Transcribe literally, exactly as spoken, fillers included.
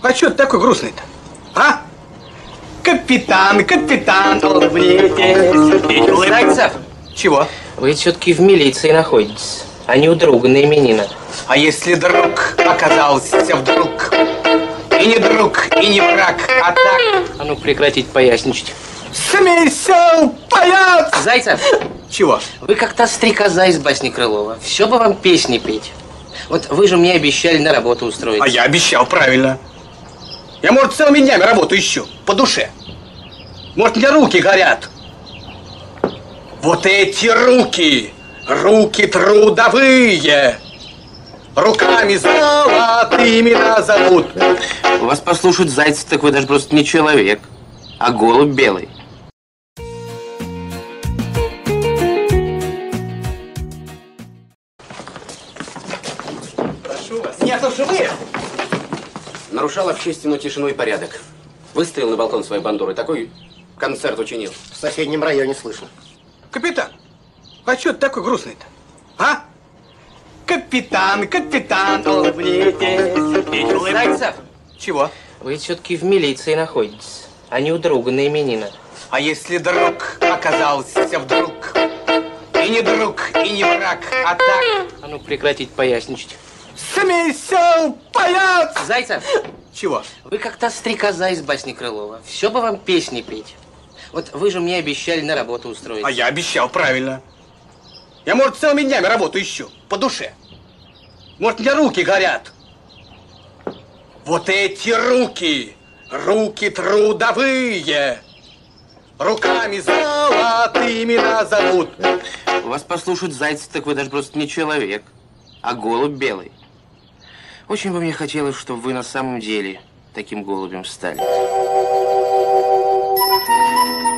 А что ты такой грустный-то? А? Капитан, капитан, улыбнитесь. Зайцев! Чего? Вы все-таки в милиции находитесь, а не у друга на именинах. А если друг оказался вдруг? И не друг, и не враг, а так... А ну прекратить поясничать. Смейся, паяц! Зайцев! Чего? Вы как та стрекоза из басни Крылова. Все бы вам песни петь. Вот вы же мне обещали на работу устроить. А я обещал, правильно. Я, может, целыми днями работу ищу, по душе. Может, у меня руки горят. Вот эти руки, руки трудовые, руками золотыми назовут. Вас послушать, Зайцев, так вы даже просто не человек, а голубь белый. Прошу вас. Нет, ну живые. Нарушал общественную тишину и порядок. Выставил на балкон своей бандуры. Такой концерт учинил. В соседнем районе слышно. Капитан, а что ты такой грустный-то? А? Капитан, капитан, улыбнитесь. Зайцев! Чего? Вы все-таки в милиции находитесь, а не у друга на именинах. А если друг оказался вдруг? И не друг, и не враг, а так... А ну прекратить поясничать. Смейся, паяц! Зайцев! Чего? Вы как та стрекоза из басни Крылова. Все бы вам песни петь. Вот вы же мне обещали на работу устроить. А я обещал, правильно. Я, может, целыми днями работу ищу, по душе. Может, у меня руки горят. Вот эти руки, руки трудовые, руками золотыми назовут. Вас послушать, Зайцев, так вы даже просто не человек, а голубь белый. Очень бы мне хотелось, чтобы вы на самом деле таким голубем стали.